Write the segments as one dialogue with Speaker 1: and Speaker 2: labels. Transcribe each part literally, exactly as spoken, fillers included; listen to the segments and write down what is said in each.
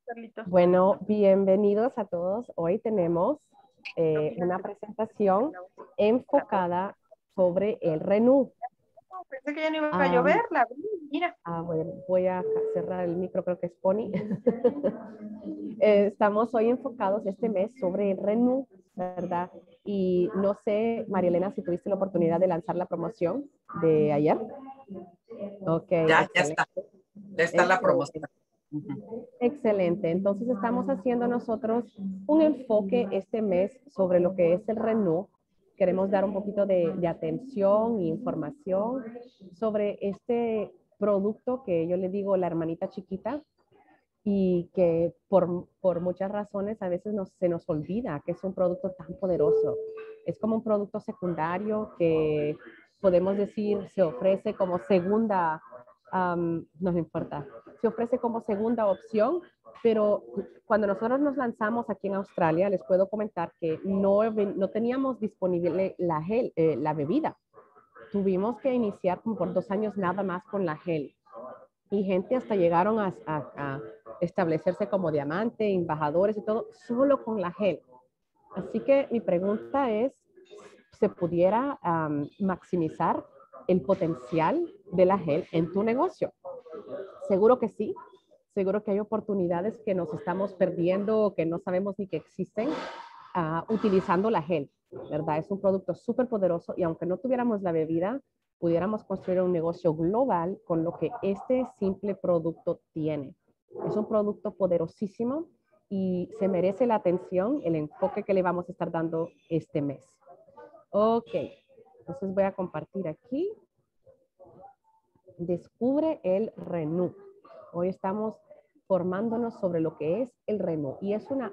Speaker 1: Carlitos.
Speaker 2: Bueno, bienvenidos a todos. Hoy tenemos eh, una presentación enfocada sobre el ReNu.
Speaker 1: Pensé que ya no iba a
Speaker 2: Am,
Speaker 1: llover, la abrí, mira.
Speaker 2: ah, bueno, voy a cerrar el micro, creo que es Pony. Eh, estamos hoy enfocados este mes sobre el ReNu, ¿verdad? Y no sé, María Elena, si tuviste la oportunidad de lanzar la promoción de ayer. Ok,
Speaker 3: Ya, ya
Speaker 2: excelente.
Speaker 3: está. Ya está la
Speaker 2: Excelente.
Speaker 3: promoción. Ujú.
Speaker 2: Excelente. Entonces estamos haciendo nosotros un enfoque este mes sobre lo que es el ReNu. Queremos dar un poquito de, de atención e información sobre este producto que yo le digo la hermanita chiquita y que por, por muchas razones a veces nos, se nos olvida que es un producto tan poderoso. Es como un producto secundario que podemos decir se ofrece como segunda, um, no importa, se ofrece como segunda opción, pero cuando nosotros nos lanzamos aquí en Australia, les puedo comentar que no, no teníamos disponible la, gel, eh, la bebida. Tuvimos que iniciar como por dos años nada más con la gel. Y gente hasta llegaron a, a, a establecerse como diamante, embajadores y todo, solo con la gel. Así que mi pregunta es, ¿se pudiera um, maximizar el potencial de la gel en tu negocio? Seguro que sí. Seguro que hay oportunidades que nos estamos perdiendo o que no sabemos ni que existen uh, utilizando la gel, ¿verdad? Es un producto súper poderoso y aunque no tuviéramos la bebida, pudiéramos construir un negocio global con lo que este simple producto tiene. Es un producto poderosísimo y se merece la atención, el enfoque que le vamos a estar dando este mes. Ok, entonces voy a compartir aquí. Descubre el ReNu. Hoy estamos formándonos sobre lo que es el ReNu y es una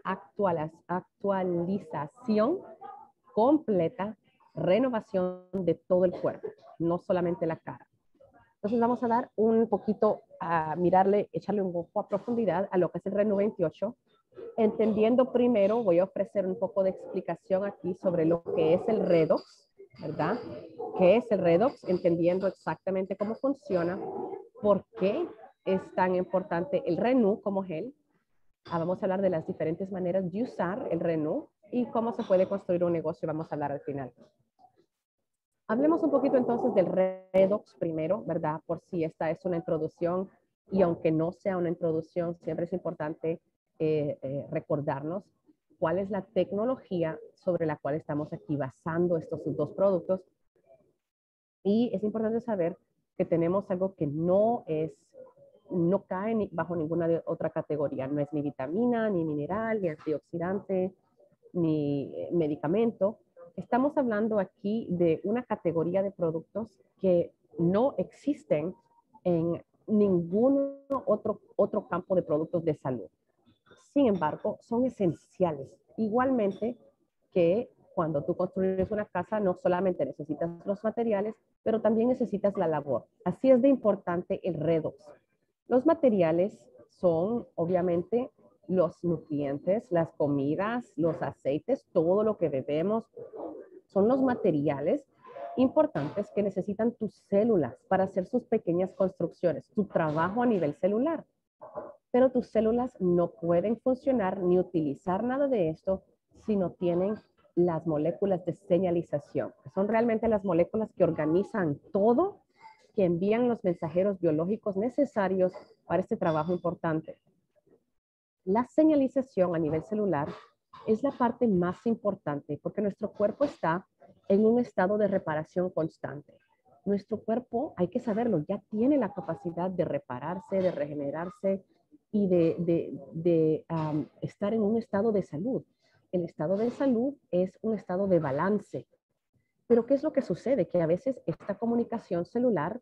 Speaker 2: actualización completa, renovación de todo el cuerpo, no solamente la cara. Entonces vamos a dar un poquito a mirarle, echarle un ojo a profundidad a lo que es el ReNu veintiocho. Entendiendo primero, voy a ofrecer un poco de explicación aquí sobre lo que es el Redox, ¿verdad? ¿Qué es el Redox? Entendiendo exactamente cómo funciona, por qué es tan importante el ReNu como gel. Ah, vamos a hablar de las diferentes maneras de usar el ReNu y cómo se puede construir un negocio, vamos a hablar al final. Hablemos un poquito entonces del Redox primero, ¿verdad? Por si esta es una introducción y aunque no sea una introducción, siempre es importante eh, eh, recordarnos cuál es la tecnología sobre la cual estamos aquí basando estos dos productos. Y es importante saber que tenemos algo que no es, no cae ni bajo ninguna de otra categoría. No es ni vitamina, ni mineral, ni antioxidante, ni eh, medicamento. Estamos hablando aquí de una categoría de productos que no existen en ningún otro, otro campo de productos de salud. Sin embargo, son esenciales. Igualmente que cuando tú construyes una casa, no solamente necesitas los materiales, pero también necesitas la labor. Así es de importante el Redox. Los materiales son, obviamente, los nutrientes, las comidas, los aceites, todo lo que bebemos, son los materiales importantes que necesitan tus células para hacer sus pequeñas construcciones, tu trabajo a nivel celular. Pero tus células no pueden funcionar ni utilizar nada de esto si no tienen las moléculas de señalización, que son realmente las moléculas que organizan todo, que envían los mensajeros biológicos necesarios para este trabajo importante. La señalización a nivel celular es la parte más importante porque nuestro cuerpo está en un estado de reparación constante. Nuestro cuerpo, hay que saberlo, ya tiene la capacidad de repararse, de regenerarse y de, de, de um, estar en un estado de salud. El estado de salud es un estado de balance. Pero ¿qué es lo que sucede? Que a veces esta comunicación celular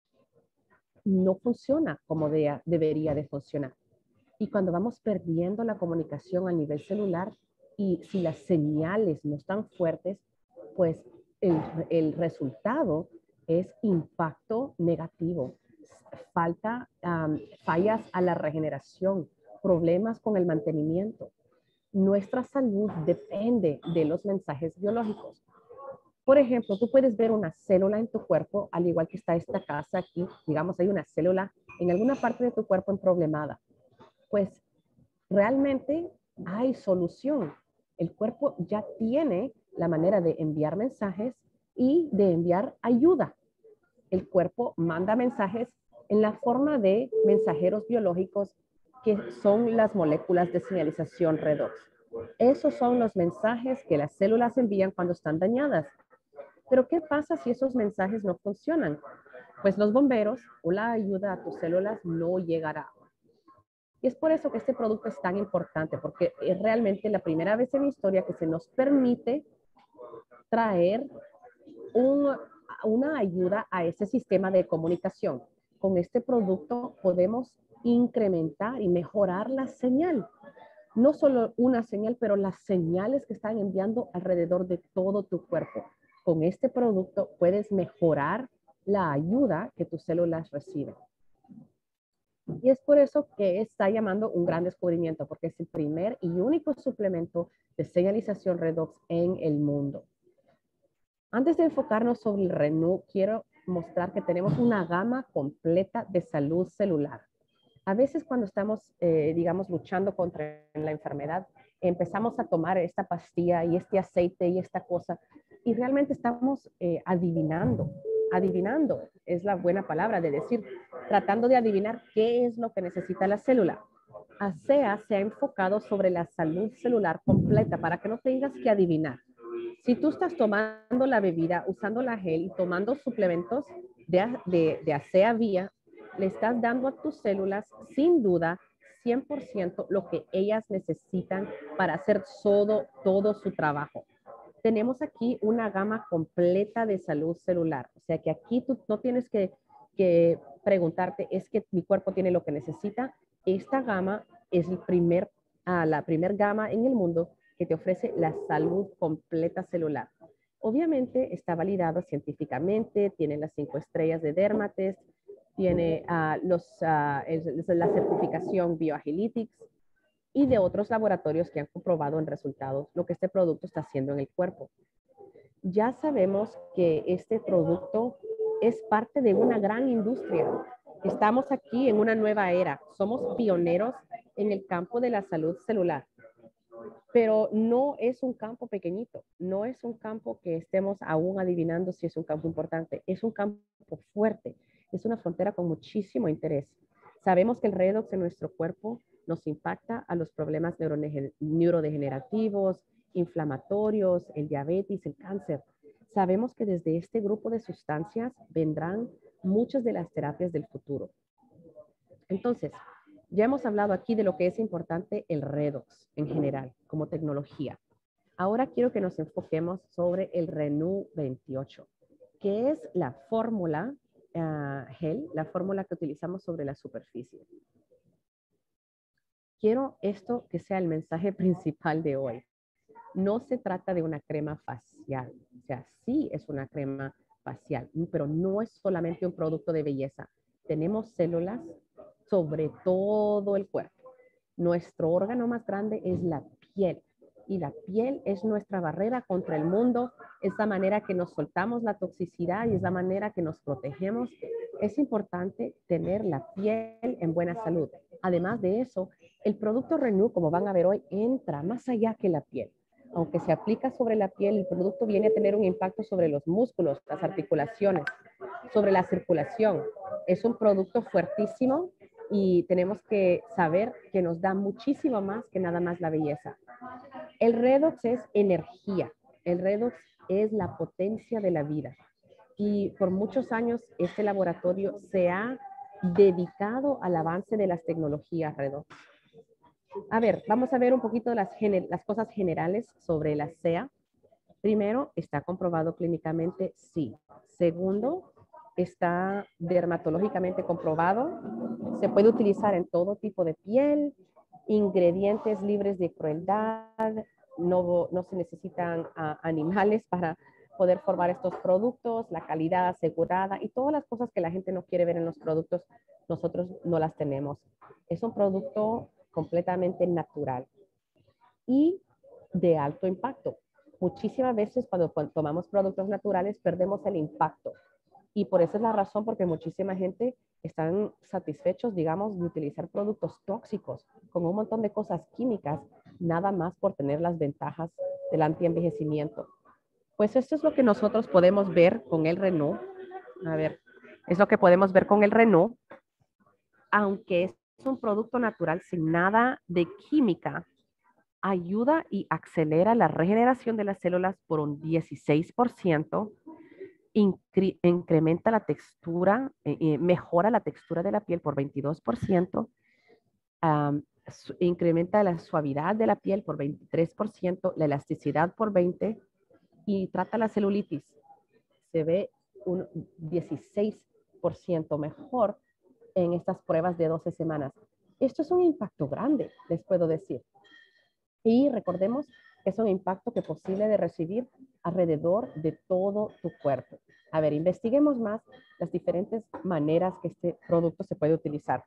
Speaker 2: no funciona como de, debería de funcionar. Y cuando vamos perdiendo la comunicación a nivel celular y si las señales no están fuertes, pues el, el resultado es impacto negativo, falta, um, fallas a la regeneración, problemas con el mantenimiento. Nuestra salud depende de los mensajes biológicos. Por ejemplo, tú puedes ver una célula en tu cuerpo, al igual que está esta casa aquí, digamos, hay una célula en alguna parte de tu cuerpo emproblemada. Pues realmente hay solución. El cuerpo ya tiene la manera de enviar mensajes y de enviar ayuda. El cuerpo manda mensajes en la forma de mensajeros biológicos que son las moléculas de señalización redox. Esos son los mensajes que las células envían cuando están dañadas. Pero ¿qué pasa si esos mensajes no funcionan? Pues los bomberos o la ayuda a tus células no llegará. Y es por eso que este producto es tan importante, porque es realmente la primera vez en la historia que se nos permite traer un, una ayuda a ese sistema de comunicación. Con este producto podemos incrementar y mejorar la señal. No solo una señal, pero las señales que están enviando alrededor de todo tu cuerpo. Con este producto puedes mejorar la ayuda que tus células reciben. Y es por eso que está llamando un gran descubrimiento, porque es el primer y único suplemento de señalización redox en el mundo. Antes de enfocarnos sobre el Renew, quiero mostrar que tenemos una gama completa de salud celular. A veces cuando estamos, eh, digamos, luchando contra la enfermedad, empezamos a tomar esta pastilla y este aceite y esta cosa, y realmente estamos eh, adivinando. Adivinando es la buena palabra de decir, tratando de adivinar qué es lo que necesita la célula. ASEA se ha enfocado sobre la salud celular completa para que no tengas que adivinar. Si tú estás tomando la bebida, usando la gel y tomando suplementos de, de, de ASEA Vía, le estás dando a tus células, sin duda, cien por ciento lo que ellas necesitan para hacer todo, todo su trabajo. Tenemos aquí una gama completa de salud celular. O sea que aquí tú no tienes que, que preguntarte, ¿es que mi cuerpo tiene lo que necesita? Esta gama es el primer, ah, la primer gama en el mundo que te ofrece la salud completa celular. Obviamente está validado científicamente, tiene las cinco estrellas de Dermatest, tiene uh, los, uh, es, es la certificación Bioagilitics y de otros laboratorios que han comprobado en resultados lo que este producto está haciendo en el cuerpo. Ya sabemos que este producto es parte de una gran industria. Estamos aquí en una nueva era. Somos pioneros en el campo de la salud celular. Pero no es un campo pequeñito, no es un campo que estemos aún adivinando si es un campo importante, es un campo fuerte, es una frontera con muchísimo interés. Sabemos que el redox en nuestro cuerpo nos impacta a los problemas neurodegenerativos, inflamatorios, el diabetes, el cáncer. Sabemos que desde este grupo de sustancias vendrán muchas de las terapias del futuro. Entonces, ya hemos hablado aquí de lo que es importante el redox en general, como tecnología. Ahora quiero que nos enfoquemos sobre el Renew veintiocho, que es la fórmula uh, gel, la fórmula que utilizamos sobre la superficie. Quiero esto que sea el mensaje principal de hoy. No se trata de una crema facial, o sea, sí es una crema facial, pero no es solamente un producto de belleza. Tenemos células sobre todo el cuerpo. Nuestro órgano más grande es la piel y la piel es nuestra barrera contra el mundo, es la manera que nos soltamos la toxicidad y es la manera que nos protegemos. Es importante tener la piel en buena salud. Además de eso, el producto Renew, como van a ver hoy, entra más allá que la piel. Aunque se aplica sobre la piel, el producto viene a tener un impacto sobre los músculos, las articulaciones, sobre la circulación. Es un producto fuertísimo y tenemos que saber que nos da muchísimo más que nada más la belleza. El redox es energía. El redox es la potencia de la vida. Y por muchos años este laboratorio se ha dedicado al avance de las tecnologías redox. A ver, vamos a ver un poquito las, las cosas generales sobre la ASEA. Primero, ¿está comprobado clínicamente? Sí. Segundo, está dermatológicamente comprobado. Se puede utilizar en todo tipo de piel, ingredientes libres de crueldad, no, no se necesitan uh, animales para poder formar estos productos, la calidad asegurada y todas las cosas que la gente no quiere ver en los productos, nosotros no las tenemos. Es un producto completamente natural y de alto impacto. Muchísimas veces cuando, cuando tomamos productos naturales perdemos el impacto y por eso es la razón porque muchísima gente están satisfechos, digamos, de utilizar productos tóxicos con un montón de cosas químicas, nada más por tener las ventajas del antienvejecimiento. Pues esto es lo que nosotros podemos ver con el Renew. A ver, es lo que podemos ver con el Renew. Aunque es un producto natural sin nada de química, ayuda y acelera la regeneración de las células por un dieciséis por ciento, incre incrementa la textura, eh, eh, mejora la textura de la piel por veintidós por ciento, um, incrementa la suavidad de la piel por veintitrés por ciento, la elasticidad por veinte por ciento y trata la celulitis. Se ve un dieciséis por ciento mejor en estas pruebas de doce semanas. Esto es un impacto grande, les puedo decir. Y recordemos que es un impacto que es posible de recibir alrededor de todo tu cuerpo. A ver, investiguemos más las diferentes maneras que este producto se puede utilizar.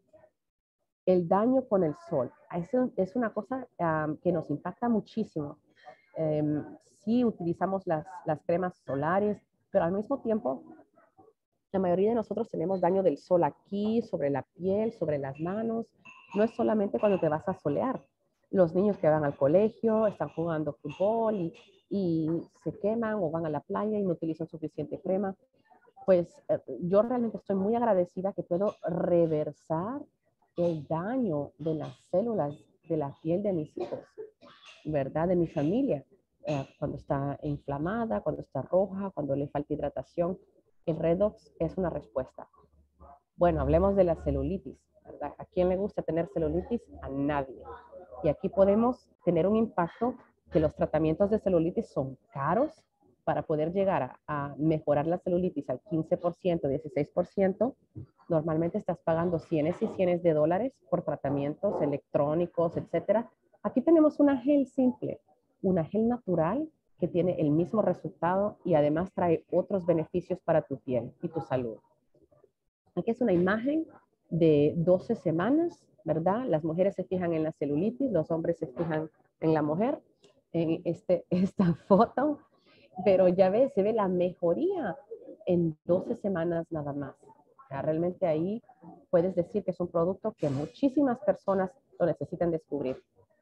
Speaker 2: El daño con el sol. Eso es una cosa um, que nos impacta muchísimo. Um, sí utilizamos las, las cremas solares, pero al mismo tiempo la mayoría de nosotros tenemos daño del sol aquí, sobre la piel, sobre las manos. No es solamente cuando te vas a solear. Los niños que van al colegio están jugando fútbol y, y se queman o van a la playa y no utilizan suficiente crema. Pues eh, yo realmente estoy muy agradecida que puedo reversar el daño de las células de la piel de mis hijos, ¿verdad? De mi familia. Eh, cuando está inflamada, cuando está roja, cuando le falta hidratación. El redox es una respuesta. Bueno, hablemos de la celulitis, ¿verdad? ¿A quién le gusta tener celulitis? A nadie. Y aquí podemos tener un impacto que los tratamientos de celulitis son caros. Para poder llegar a, a mejorar la celulitis al quince por ciento, dieciséis por ciento, normalmente estás pagando cienes y cienes de dólares por tratamientos electrónicos, etcétera. Aquí tenemos una gel simple, una gel natural que tiene el mismo resultado y además trae otros beneficios para tu piel y tu salud. Aquí es una imagen de doce semanas, ¿verdad? Las mujeres se fijan en la celulitis, los hombres se fijan en la mujer, en este, esta foto, pero ya ves, se ve la mejoría en doce semanas nada más. O sea, realmente ahí puedes decir que es un producto que muchísimas personas lo necesitan descubrir.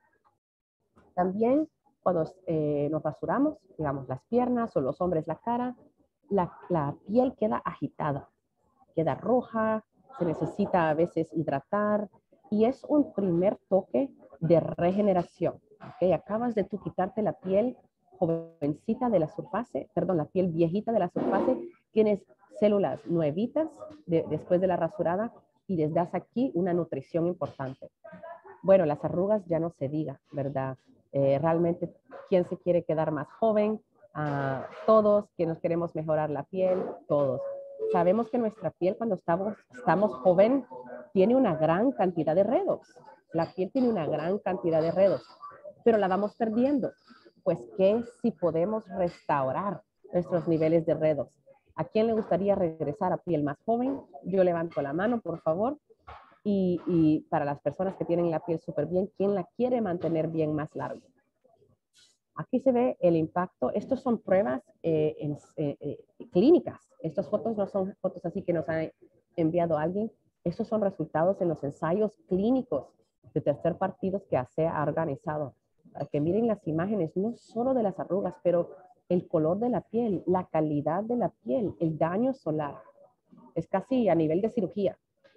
Speaker 2: También cuando eh, nos rasuramos, digamos las piernas o los hombres la cara, la, la piel queda agitada, queda roja, se necesita a veces hidratar y es un primer toque de regeneración. ¿Okay? Acabas de tú quitarte la piel jovencita de la surface, perdón, la piel viejita de la surface, tienes células nuevitas de, después de la rasurada y les das aquí una nutrición importante. Bueno, las arrugas ya no se diga, ¿verdad? Eh, realmente, ¿quién se quiere quedar más joven? Uh, todos, que nos queremos mejorar la piel, todos. Sabemos que nuestra piel cuando estamos, estamos joven tiene una gran cantidad de redox. La piel tiene una gran cantidad de redox, pero la vamos perdiendo. Pues, ¿qué si podemos restaurar nuestros niveles de redox? ¿A quién le gustaría regresar a piel más joven? Yo levanto la mano, por favor. Y, y para las personas que tienen la piel súper bien, ¿quién la quiere mantener bien más largo? Aquí se ve el impacto. Estos son pruebas eh, en, eh, eh, clínicas. Estas fotos no son fotos así que nos ha enviado alguien. Estos son resultados en los ensayos clínicos de tercer partido que A C E ha organizado. Para que miren las imágenes, no solo de las arrugas, pero el color de la piel, la calidad de la piel, el daño solar. Es casi a nivel de cirugía.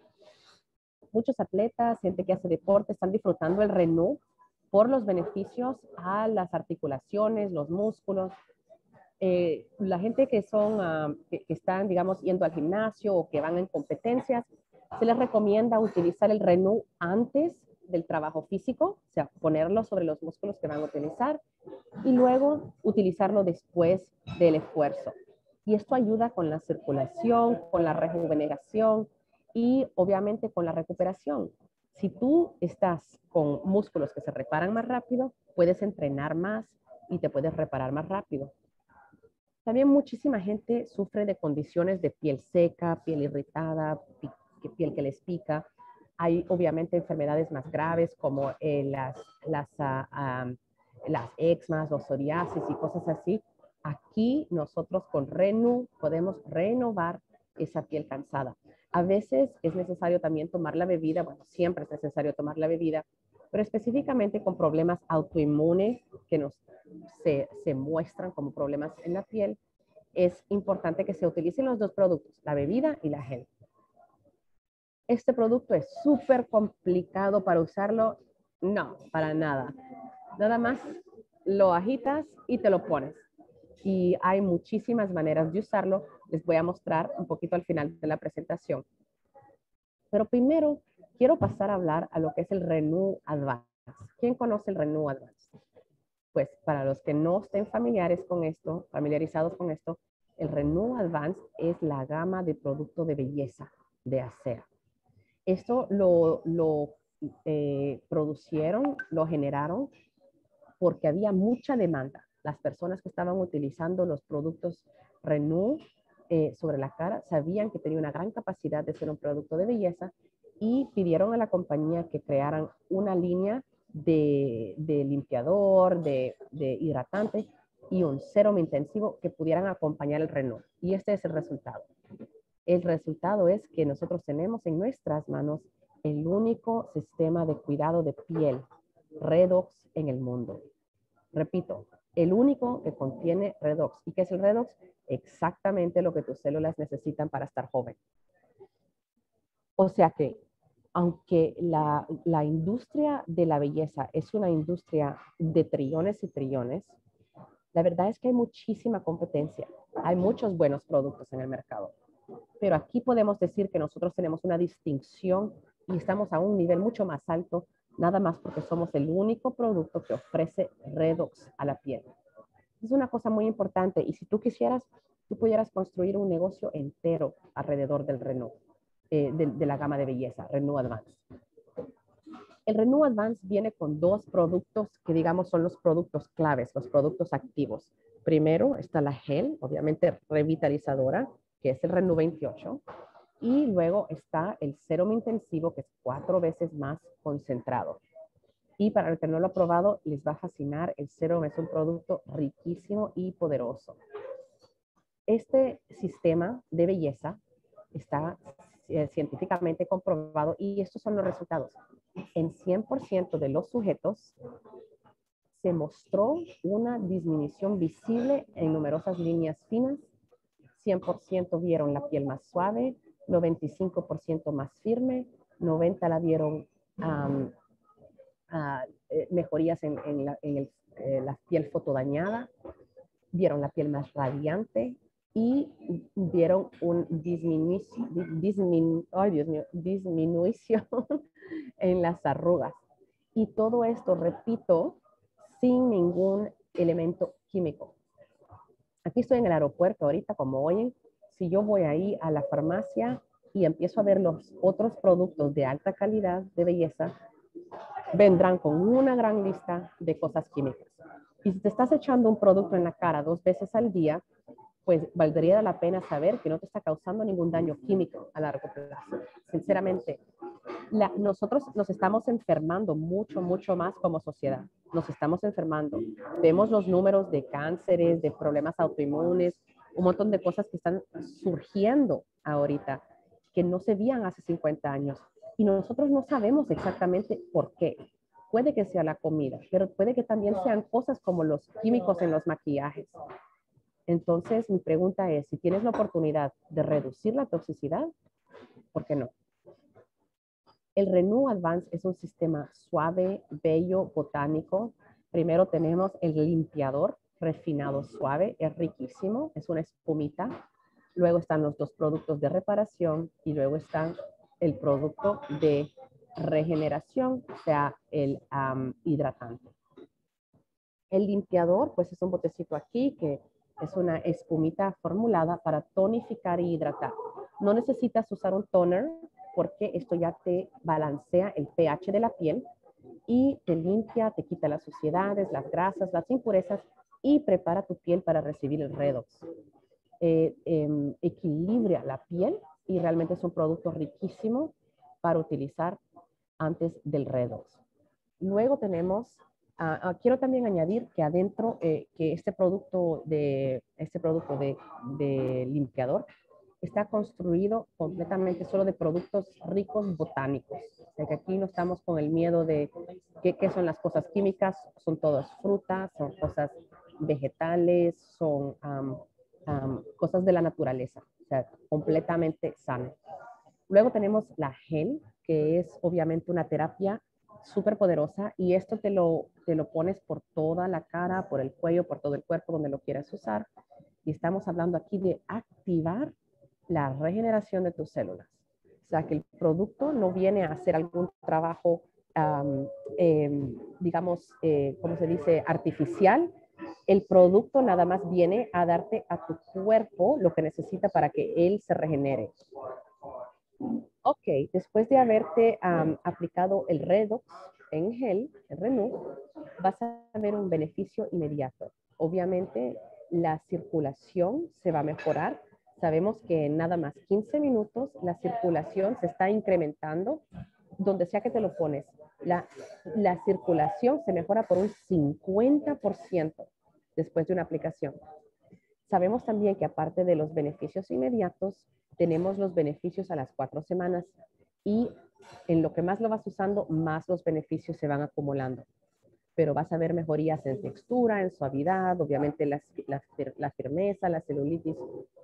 Speaker 2: Muchos atletas, gente que hace deporte, están disfrutando el Renew por los beneficios a las articulaciones, los músculos. Eh, la gente que, son, uh, que, que están, digamos, yendo al gimnasio o que van en competencias, se les recomienda utilizar el Renew antes del trabajo físico, o sea, ponerlo sobre los músculos que van a utilizar y luego utilizarlo después del esfuerzo. Y esto ayuda con la circulación, con la rejuvenación y obviamente con la recuperación. Si tú estás con músculos que se reparan más rápido, puedes entrenar más y te puedes reparar más rápido. También muchísima gente sufre de condiciones de piel seca, piel irritada, piel que les pica. Hay obviamente enfermedades más graves como eh, las, las, uh, um, las eczmas o psoriasis y cosas así. Aquí nosotros con Renew podemos renovar esa piel cansada. A veces es necesario también tomar la bebida, bueno, siempre es necesario tomar la bebida, pero específicamente con problemas autoinmunes que nos, se, se muestran como problemas en la piel, es importante que se utilicen los dos productos, la bebida y la gel. Este producto es súper complicado para usarlo. No, para nada. Nada más lo agitas y te lo pones. Y hay muchísimas maneras de usarlo. Les voy a mostrar un poquito al final de la presentación. Pero primero quiero pasar a hablar a lo que es el Renew Advance. ¿Quién conoce el Renew Advance? Pues para los que no estén familiares con esto, familiarizados con esto, el Renew Advance es la gama de producto de belleza de Acea. Esto lo, lo eh, producieron, lo generaron porque había mucha demanda. Las personas que estaban utilizando los productos Renew eh, sobre la cara sabían que tenía una gran capacidad de ser un producto de belleza y pidieron a la compañía que crearan una línea de, de limpiador, de, de hidratante y un sérum intensivo que pudieran acompañar el Renew. Y este es el resultado. El resultado es que nosotros tenemos en nuestras manos el único sistema de cuidado de piel Redox en el mundo. Repito, el único que contiene Redox. ¿Y qué es el Redox? Exactamente lo que tus células necesitan para estar joven. O sea que, aunque la, la industria de la belleza es una industria de trillones y trillones, la verdad es que hay muchísima competencia. Hay muchos buenos productos en el mercado. Pero aquí podemos decir que nosotros tenemos una distinción y estamos a un nivel mucho más alto, nada más porque somos el único producto que ofrece Redox a la piel. Es una cosa muy importante y si tú quisieras, tú pudieras construir un negocio entero alrededor del Renew, eh, de, de la gama de belleza, Renew Advance. El Renew Advance viene con dos productos que digamos son los productos claves, los productos activos. Primero está la gel, obviamente revitalizadora, que es el Renew veintiocho. Y luego está el sérum intensivo, que es cuatro veces más concentrado. Y para el que no lo ha probado, les va a fascinar. El sérum es un producto riquísimo y poderoso. Este sistema de belleza está eh, científicamente comprobado y estos son los resultados. En cien por ciento de los sujetos se mostró una disminución visible en numerosas líneas finas. cien por ciento vieron la piel más suave, noventa y cinco por ciento más firme, noventa por ciento la vieron um, uh, eh, mejorías en, en, la, en el, eh, la piel fotodañada, vieron la piel más radiante y vieron un disminución, disminu, oh, Dios mío, disminución en las arrugas. Y todo esto, repito, sin ningún elemento químico. Aquí estoy en el aeropuerto ahorita, como oyen, si yo voy ahí a la farmacia y empiezo a ver los otros productos de alta calidad de belleza, vendrán con una gran lista de cosas químicas. Y si te estás echando un producto en la cara dos veces al día, pues valdría la pena saber que no te está causando ningún daño químico a largo plazo. Sinceramente, la, nosotros nos estamos enfermando mucho, mucho más como sociedad. Nos estamos enfermando. Vemos los números de cánceres, de problemas autoinmunes, un montón de cosas que están surgiendo ahorita, que no se veían hace cincuenta años. Y nosotros no sabemos exactamente por qué. Puede que sea la comida, pero puede que también sean cosas como los químicos en los maquillajes. Entonces, mi pregunta es, si tienes la oportunidad de reducir la toxicidad, ¿por qué no? El Renew Advance es un sistema suave, bello, botánico. Primero tenemos el limpiador refinado suave, es riquísimo, es una espumita. Luego están los dos productos de reparación y luego está el producto de regeneración, o sea, el um, hidratante. El limpiador, pues es un botecito aquí que es una espumita formulada para tonificar y hidratar. No necesitas usar un toner porque esto ya te balancea el pH de la piel y te limpia, te quita las suciedades, las grasas, las impurezas y prepara tu piel para recibir el redox. Eh, eh, equilibra la piel y realmente es un producto riquísimo para utilizar antes del redox. Luego tenemos, uh, uh, quiero también añadir que adentro, eh, que este producto de, este producto de, de limpiador está construido completamente solo de productos ricos botánicos. O sea, que aquí no estamos con el miedo de qué, qué son las cosas químicas, son todas frutas, son cosas vegetales, son um, um, cosas de la naturaleza, o sea, completamente sano. Luego tenemos la gel, que es obviamente una terapia súper poderosa y esto te lo, te lo pones por toda la cara, por el cuello, por todo el cuerpo, donde lo quieras usar. Y estamos hablando aquí de activar la regeneración de tus células. O sea, que el producto no viene a hacer algún trabajo, um, eh, digamos, eh, ¿cómo se dice?, artificial. El producto nada más viene a darte a tu cuerpo lo que necesita para que él se regenere. Ok, después de haberte um, aplicado el Redox en gel, el Renew, vas a ver un beneficio inmediato. Obviamente, la circulación se va a mejorar. Sabemos que en nada más quince minutos la circulación se está incrementando. Donde sea que te lo pones, la, la circulación se mejora por un cincuenta por ciento después de una aplicación. Sabemos también que aparte de los beneficios inmediatos, tenemos los beneficios a las cuatro semanas y en lo que más lo vas usando, más los beneficios se van acumulando. Pero vas a ver mejorías en textura, en suavidad, obviamente la, la, la firmeza, la celulitis.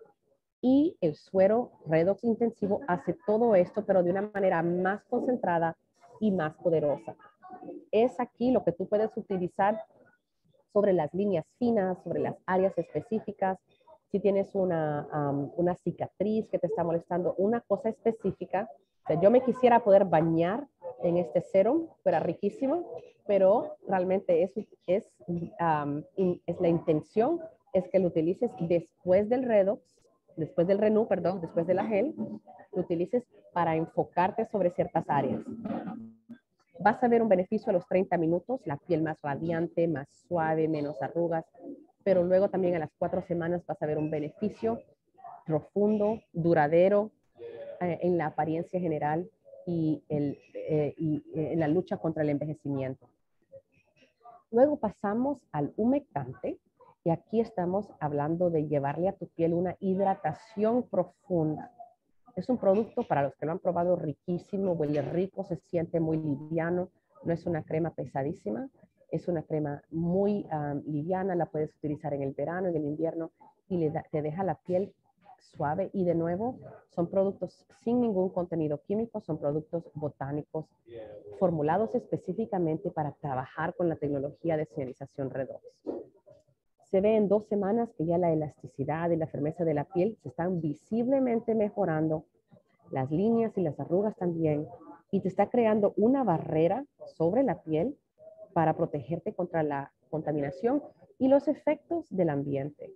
Speaker 2: Y el suero Redox intensivo hace todo esto, pero de una manera más concentrada y más poderosa. Es aquí lo que tú puedes utilizar sobre las líneas finas, sobre las áreas específicas. Si tienes una, um, una cicatriz que te está molestando, una cosa específica. O sea, yo me quisiera poder bañar en este serum, fuera riquísimo, pero realmente es, es, um, in, es la intención es que lo utilices después del Redox, después del Renew, perdón, después de la gel, lo utilices para enfocarte sobre ciertas áreas. Vas a ver un beneficio a los treinta minutos, la piel más radiante, más suave, menos arrugas, pero luego también a las cuatro semanas vas a ver un beneficio profundo, duradero eh, en la apariencia general y, el, eh, y eh, en la lucha contra el envejecimiento. Luego pasamos al humectante y aquí estamos hablando de llevarle a tu piel una hidratación profunda. Es un producto, para los que lo han probado, riquísimo, huele rico, se siente muy liviano. No es una crema pesadísima, es una crema muy um, liviana. La puedes utilizar en el verano, en el invierno, y le da, te deja la piel suave. Y de nuevo, son productos sin ningún contenido químico, son productos botánicos formulados específicamente para trabajar con la tecnología de señalización Redox. Se ve en dos semanas que ya la elasticidad y la firmeza de la piel se están visiblemente mejorando, las líneas y las arrugas también, y te está creando una barrera sobre la piel para protegerte contra la contaminación y los efectos del ambiente.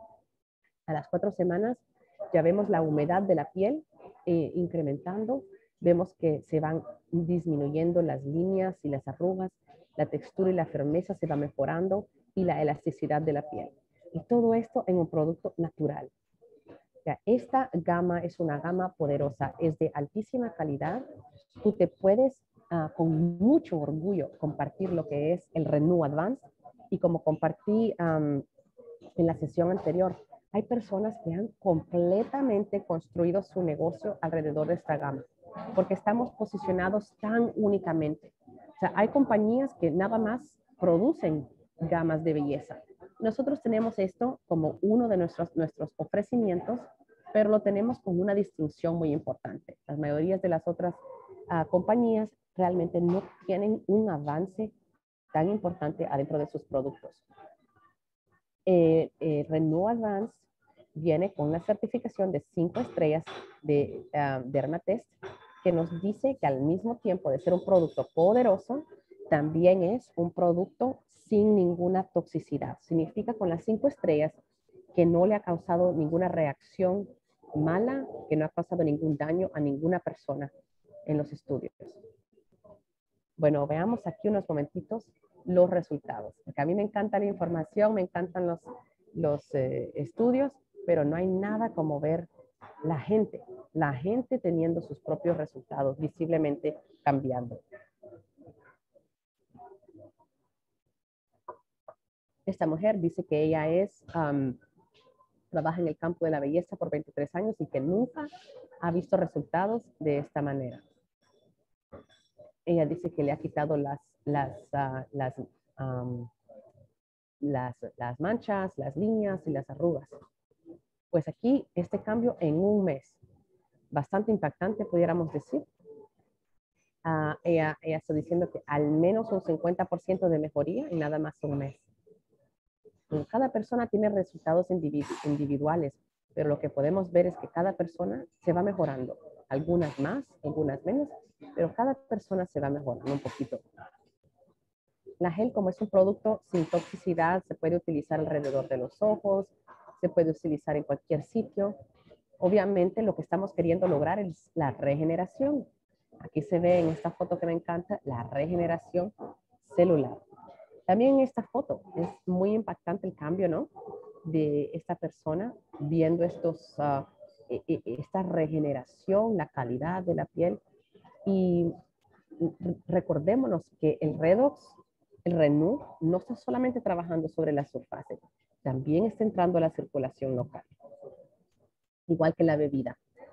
Speaker 2: A las cuatro semanas ya vemos la humedad de la piel eh, incrementando, vemos que se van disminuyendo las líneas y las arrugas, la textura y la firmeza se va mejorando y la elasticidad de la piel. Y todo esto en un producto natural. O sea, esta gama es una gama poderosa, es de altísima calidad. Tú te puedes uh, con mucho orgullo compartir lo que es el Renew Advance. Y como compartí um, en la sesión anterior, hay personas que han completamente construido su negocio alrededor de esta gama, porque estamos posicionados tan únicamente. O sea, hay compañías que nada más producen gamas de belleza. Nosotros tenemos esto como uno de nuestros, nuestros ofrecimientos, pero lo tenemos con una distinción muy importante. Las mayorías de las otras uh, compañías realmente no tienen un avance tan importante adentro de sus productos. Eh, eh, Renew Advance viene con una certificación de cinco estrellas de uh, Dermatest que nos dice que al mismo tiempo de ser un producto poderoso, también es un producto sin ninguna toxicidad. Significa con las cinco estrellas que no le ha causado ninguna reacción mala, que no ha causado ningún daño a ninguna persona en los estudios. Bueno, veamos aquí unos momentitos los resultados. Porque a mí me encanta la información, me encantan los, los eh, estudios, pero no hay nada como ver la gente, la gente teniendo sus propios resultados visiblemente cambiando. Esta mujer dice que ella es um, trabaja en el campo de la belleza por veintitrés años y que nunca ha visto resultados de esta manera. Ella dice que le ha quitado las, las, uh, las, um, las, las manchas, las líneas y las arrugas. Pues aquí este cambio en un mes, bastante impactante pudiéramos decir. Uh, ella, ella está diciendo que al menos un cincuenta por ciento de mejoría en nada más un mes. Cada persona tiene resultados individu individuales, pero lo que podemos ver es que cada persona se va mejorando. Algunas más, algunas menos, pero cada persona se va mejorando un poquito. La gel, como es un producto sin toxicidad, se puede utilizar alrededor de los ojos, se puede utilizar en cualquier sitio. Obviamente lo que estamos queriendo lograr es la regeneración. Aquí se ve en esta foto que me encanta la regeneración celular. También en esta foto es muy impactante el cambio, ¿no? De esta persona viendo estos, uh, esta regeneración, la calidad de la piel. Y recordémonos que el redox, el Renew, no está solamente trabajando sobre la surface, también está entrando a la circulación local, igual que la bebida.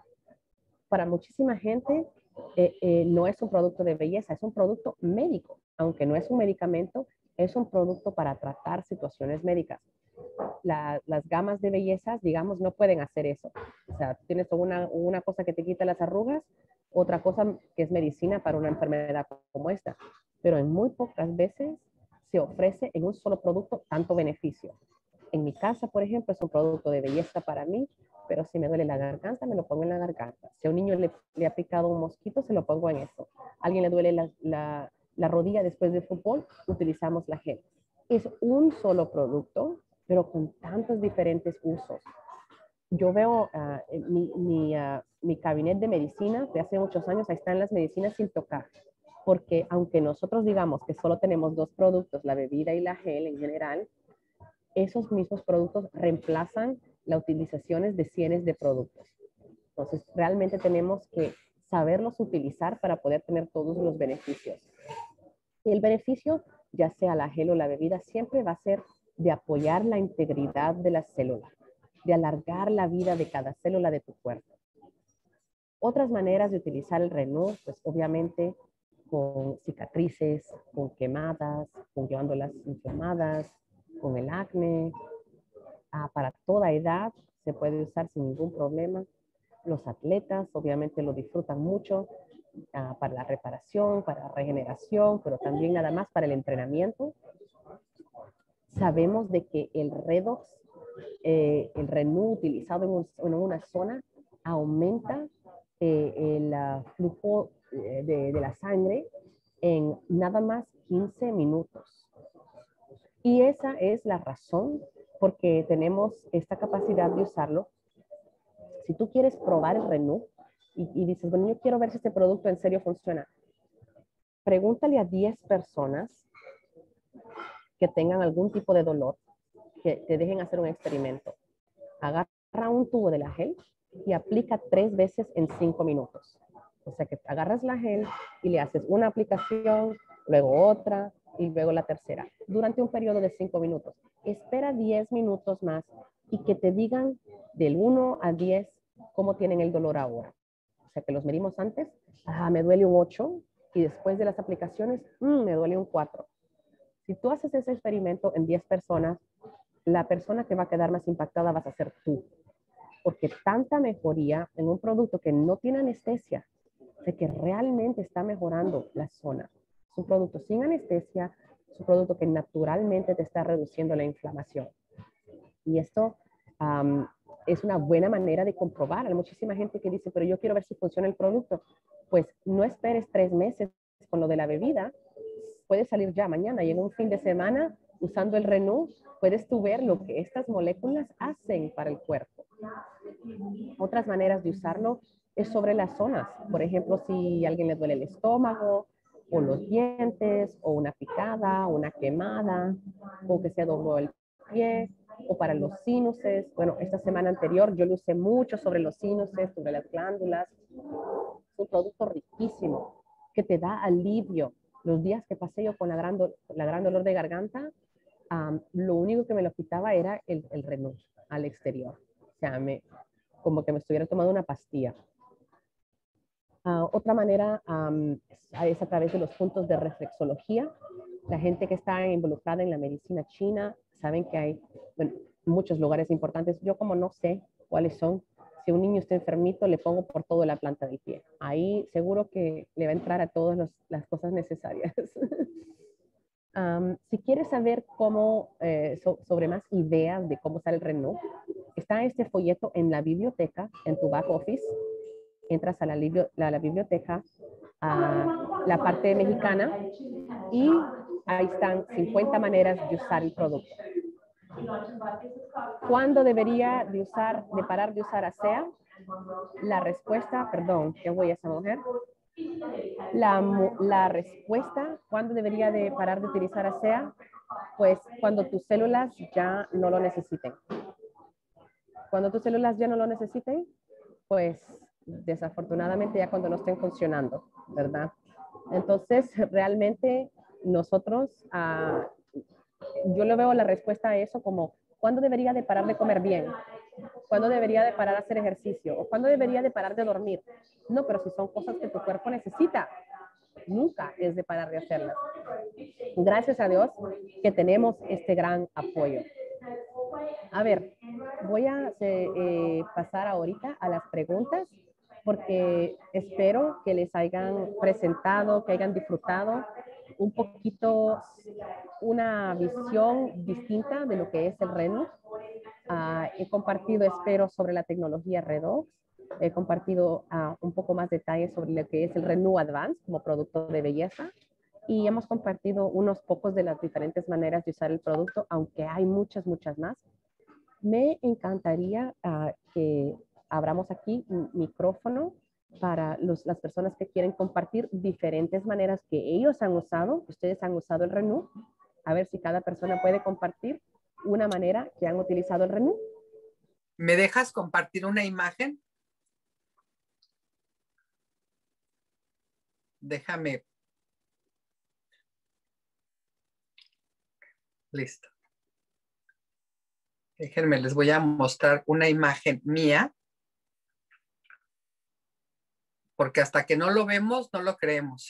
Speaker 2: Para muchísima gente eh, eh, no es un producto de belleza, es un producto médico. Aunque no es un medicamento, es un producto para tratar situaciones médicas. La, las gamas de bellezas, digamos, no pueden hacer eso. O sea, tienes una, una cosa que te quita las arrugas, otra cosa que es medicina para una enfermedad como esta. Pero en muy pocas veces se ofrece en un solo producto tanto beneficio. En mi casa, por ejemplo, es un producto de belleza para mí, pero si me duele la garganta, me lo pongo en la garganta. Si a un niño le, le ha picado un mosquito, se lo pongo en eso. A alguien le duele la, la, la rodilla después del fútbol, utilizamos la gel. Es un solo producto, pero con tantos diferentes usos. Yo veo uh, mi, mi, uh, mi cabinet de medicina de hace muchos años, ahí están las medicinas sin tocar. Porque aunque nosotros digamos que solo tenemos dos productos, la bebida y la gel en general, esos mismos productos reemplazan las utilizaciones de cientos de productos. Entonces, realmente tenemos que saberlos utilizar para poder tener todos los beneficios. Y el beneficio, ya sea la gel o la bebida, siempre va a ser de apoyar la integridad de la célula, de alargar la vida de cada célula de tu cuerpo. Otras maneras de utilizar el Renew, pues obviamente con cicatrices, con quemadas, con glándulas inflamadas, con el acné. Ah, para toda edad se puede usar sin ningún problema. Los atletas obviamente lo disfrutan mucho ah, para la reparación, para la regeneración, pero también nada más para el entrenamiento. Sabemos de que el redox, eh, el Renew utilizado en, un, en una zona aumenta eh, el uh, flujo de, de la sangre en nada más quince minutos. Y esa es la razón porque tenemos esta capacidad de usarlo. Si tú quieres probar el Renew y, y dices, bueno, yo quiero ver si este producto en serio funciona, pregúntale a diez personas que tengan algún tipo de dolor, que te dejen hacer un experimento. Agarra un tubo de la gel y aplica tres veces en cinco minutos. O sea que agarras la gel y le haces una aplicación, luego otra y luego la tercera, durante un periodo de cinco minutos. Espera diez minutos más y que te digan del uno a diez cómo tienen el dolor ahora. O sea que los medimos antes, ah, me duele un ocho y después de las aplicaciones, mmm, me duele un cuatro. Si tú haces ese experimento en diez personas, la persona que va a quedar más impactada vas a ser tú. Porque tanta mejoría en un producto que no tiene anestesia, de que realmente está mejorando la zona. Es un producto sin anestesia, es un producto que naturalmente te está reduciendo la inflamación. Y esto um, es una buena manera de comprobar. Hay muchísima gente que dice, pero yo quiero ver si funciona el producto. Pues no esperes tres meses con lo de la bebida. Puedes salir ya mañana y en un fin de semana, usando el Renew, puedes tú ver lo que estas moléculas hacen para el cuerpo. Otras maneras de usarlo es sobre las zonas. Por ejemplo, si a alguien le duele el estómago, o los dientes, o una picada, una quemada, o que se dobló el pie, o para los sinuses. Bueno, esta semana anterior yo lo usé mucho sobre los sinuses, sobre las glándulas. Es un producto riquísimo que te da alivio. Los días que pasé yo con la gran, do la gran dolor de garganta, um, lo único que me lo quitaba era el, el Renew al exterior. O sea, me, como que me estuviera tomando una pastilla. Uh, otra manera um, es a través de los puntos de reflexología. La gente que está involucrada en la medicina china saben que hay bueno, muchos lugares importantes. Yo como no sé cuáles son, si un niño está enfermito, le pongo por toda la planta del pie. Ahí seguro que le va a entrar a todas los, las cosas necesarias. um, si quieres saber cómo, eh, so, sobre más ideas de cómo usar el Renault, está este folleto en la biblioteca, en tu back office. Entras a la, la, la biblioteca, a la parte mexicana, y ahí están cincuenta maneras de usar el producto. ¿Cuándo debería de usar, de parar de usar ASEA? La respuesta, perdón, ¿qué voy a esa mujer? La, la respuesta, ¿cuándo debería de parar de utilizar ASEA? Pues cuando tus células ya no lo necesiten. Cuando tus células ya no lo necesiten, pues desafortunadamente ya cuando no estén funcionando, ¿verdad? Entonces, realmente nosotros, uh, yo le veo la respuesta a eso como, ¿cuándo debería de parar de comer bien? ¿Cuándo debería de parar de hacer ejercicio? ¿O cuándo debería de parar de dormir? No, pero si son cosas que tu cuerpo necesita, nunca es de parar de hacerlas. Gracias a Dios que tenemos este gran apoyo. A ver, voy a eh, pasar ahorita a las preguntas porque espero que les hayan presentado, que hayan disfrutado un poquito una visión distinta de lo que es el Renault. Uh, he compartido, espero, sobre la tecnología Redox. He compartido uh, un poco más detalles sobre lo que es el Renew Advance como producto de belleza. Y hemos compartido unos pocos de las diferentes maneras de usar el producto, aunque hay muchas, muchas más. Me encantaría uh, que abramos aquí un micrófono para los, las personas que quieren compartir diferentes maneras que ellos han usado. Ustedes han usado el Renew. A ver si cada persona puede compartir una manera que han utilizado el Renew.
Speaker 3: ¿Me dejas compartir una imagen? Déjame. Listo. Déjenme, les voy a mostrar una imagen mía. Porque hasta que no lo vemos, no lo creemos.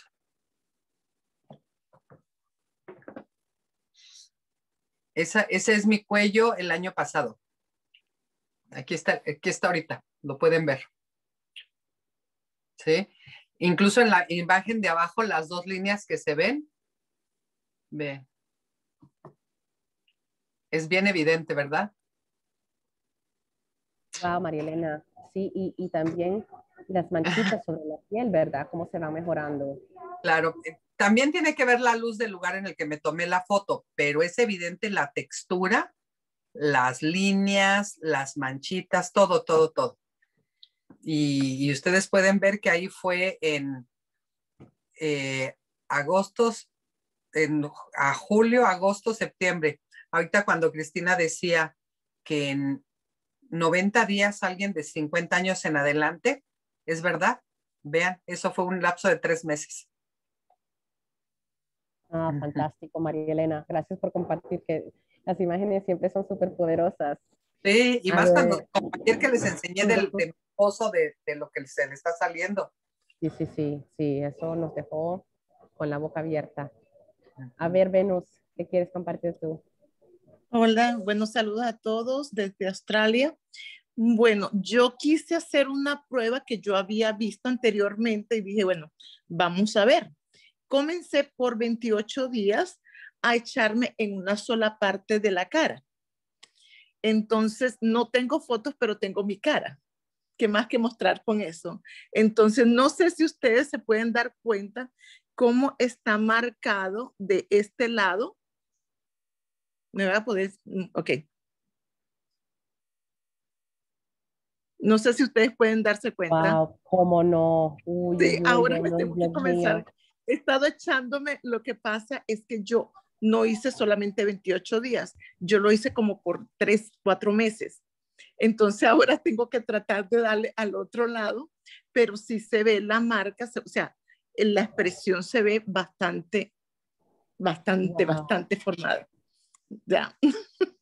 Speaker 3: Esa, ese es mi cuello el año pasado. Aquí está, aquí está ahorita, lo pueden ver. ¿Sí? Incluso en la imagen de abajo, las dos líneas que se ven, ve. Es bien evidente, ¿verdad?
Speaker 2: Wow, María Elena. Sí, y, y también las manchitas sobre la piel, ¿verdad? Cómo se va mejorando.
Speaker 3: Claro. También tiene que ver la luz del lugar en el que me tomé la foto, pero es evidente la textura, las líneas, las manchitas, todo, todo, todo. Y, y ustedes pueden ver que ahí fue en eh, agosto, en, a julio, agosto, septiembre. Ahorita cuando Cristina decía que en noventa días alguien de cincuenta años en adelante, es verdad. Vean, eso fue un lapso de tres meses.
Speaker 2: Ah, uh-huh. Fantástico, María Elena. Gracias por compartir, que las imágenes siempre son súper poderosas.
Speaker 3: Sí, y a más ver. Cuando ayer que les enseñé del, del pozo de, de lo que se le está saliendo.
Speaker 2: Sí, sí, sí, sí, eso nos dejó con la boca abierta. A ver, Venus, ¿qué quieres compartir tú?
Speaker 4: Hola, buenos saludos a todos desde Australia. Bueno, yo quise hacer una prueba que yo había visto anteriormente y dije, bueno, vamos a ver. Comencé por veintiocho días a echarme en una sola parte de la cara. Entonces, no tengo fotos, pero tengo mi cara. ¿Qué más que mostrar con eso? Entonces, no sé si ustedes se pueden dar cuenta cómo está marcado de este lado. ¿Me va a poder? Ok. No sé si ustedes pueden darse cuenta.
Speaker 2: Wow, cómo no. Uy,
Speaker 4: sí,
Speaker 2: uy,
Speaker 4: ahora
Speaker 2: uy,
Speaker 4: me
Speaker 2: no,
Speaker 4: tengo que comenzar. Mío. He estado echándome, lo que pasa es que yo no hice solamente veintiocho días, yo lo hice como por tres, cuatro meses. Entonces ahora tengo que tratar de darle al otro lado, pero sí se ve la marca, o sea, la expresión se ve bastante, bastante, wow. bastante formada. Ya.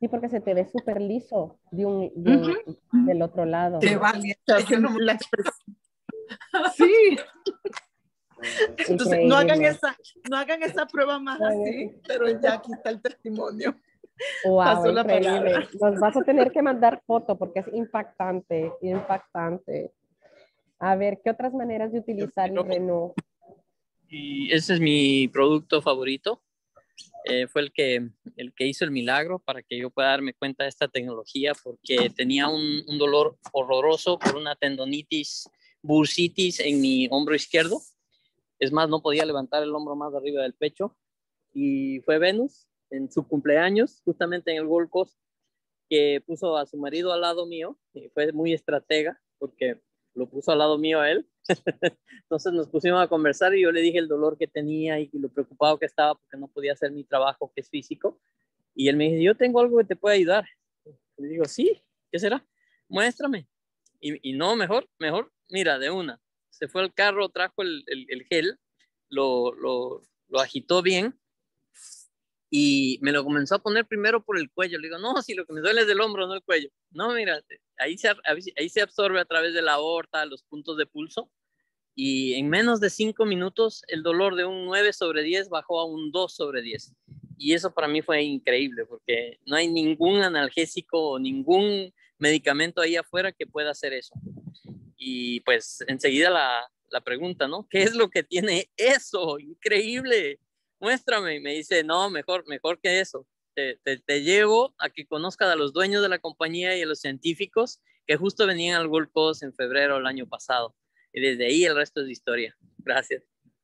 Speaker 2: Sí, porque se te ve súper liso de un, de un,
Speaker 4: Ujú.
Speaker 2: del otro lado.
Speaker 3: Qué valiente.
Speaker 4: O sea,
Speaker 3: Yo no me-
Speaker 4: la expresión. Sí, entonces no hagan
Speaker 2: Increíble.
Speaker 4: esa, no hagan esa prueba más
Speaker 2: No,
Speaker 4: así, pero ya aquí está el testimonio.
Speaker 2: Wow,
Speaker 4: Pasó la
Speaker 2: increíble.
Speaker 4: palabra.
Speaker 2: Nos vas a tener que mandar foto porque es impactante, impactante. A ver, ¿qué otras maneras de utilizar el Renault?
Speaker 5: Y ese es mi producto favorito. Eh, fue el que, el que hizo el milagro para que yo pueda darme cuenta de esta tecnología, porque tenía un, un dolor horroroso por una tendonitis, bursitis en mi hombro izquierdo. Es más, no podía levantar el hombro más arriba del pecho. Y fue Venus en su cumpleaños, justamente en el Gold Coast, que puso a su marido al lado mío. Y fue muy estratega porque lo puso al lado mío a él. Entonces nos pusimos a conversar y yo le dije el dolor que tenía y lo preocupado que estaba porque no podía hacer mi trabajo, que es físico. Y él me dice, yo tengo algo que te puede ayudar. Le digo, sí, ¿qué será? Muéstrame. Y, y no, mejor, mejor, mira, de una. Se fue al carro, trajo el, el, el gel, lo, lo, lo agitó bien y me lo comenzó a poner primero por el cuello. Le digo, no, si lo que me duele es el hombro, no el cuello. No, mira, ahí se, ahí se absorbe a través de la aorta, los puntos de pulso. Y en menos de cinco minutos el dolor de un nueve sobre diez bajó a un dos sobre diez. Y eso para mí fue increíble porque no hay ningún analgésico o ningún medicamento ahí afuera que pueda hacer eso. Y pues enseguida la, la pregunta, ¿no? ¿Qué es lo que tiene eso? Increíble. Muéstrame. Y me dice, no, mejor, mejor que eso. Te, te, te llevo a que conozcas a los dueños de la compañía y a los científicos que justo venían al Gold Coast en febrero del año pasado. Y desde ahí el resto es de historia. Gracias.